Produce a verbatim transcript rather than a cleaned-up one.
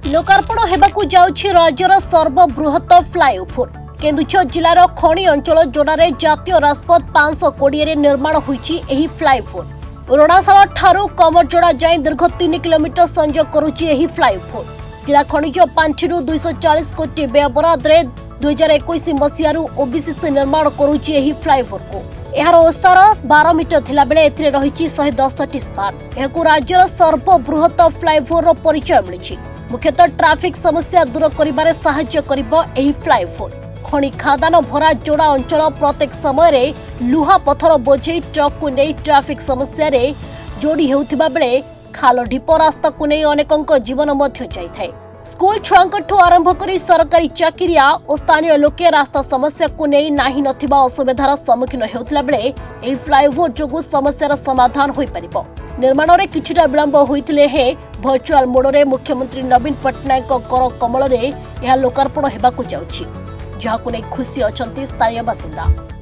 लोकार्पण हेबाकु जाउछि राज्यर सर्वबृहत फ्लाईओवर। केन्दुझर जिलार खणी अंचल जोड़े जातीय राजपथ पांच सौ कोड़े निर्माण होइछि एही फ्लाईओवर। रणाशाला ठारू कमरजोड़ा जाए दीर्घ तीन किलोमीटर संजोग करुछि एही फ्लाईओवर। जिला खनिज पांठी दुई सौ चालीस कोटी व्यय बराद दुई हजार इक्कीस मसीह ओबीसी निर्माण करुछि एही फ्लाईओवर को। एहार ओसार बारह मीटर थिला बेले एथिरे रहिछि एक सौ दस टी स्पान। एहाकु राज्यर सर्वबृहत फ्लाईओवर परिचय मिलिछि। मुख्यतः ट्राफिक समस्या दूर करिबारे सहाय्य करिबो एही फ्लाईओवर। खणी खादान भरा जोड़ा अंचल प्रत्येक समय लुहा पथर बोझे ट्रक को नहीं ट्राफिक समस्या रे जोड़ी हेउथिबा बेले खाल ढीप रास्ता को नहीं अनेकंक जीवन मध्य जाइथाय। स्कूल छुआंकठू आरंभ करी सरकारी चाकिरिया और स्थानीय लोके रास्ता समस्या को नहीं नाही नथिबा असुविधार सम्मुखीन हेउथिला बेले एही फ्लाईओवर जोगु समस्यार समाधान होई परिबो। निर्माण रे किछिटा विलंब होइतिले हे वर्चुअल मोड मुख्यमंत्री नवीन पट्टनायक कर कमल रे यह लोकार्पण हेबाकु जाउछि, जहाकु नै खुशी अछंती स्थानीय बासिंदा।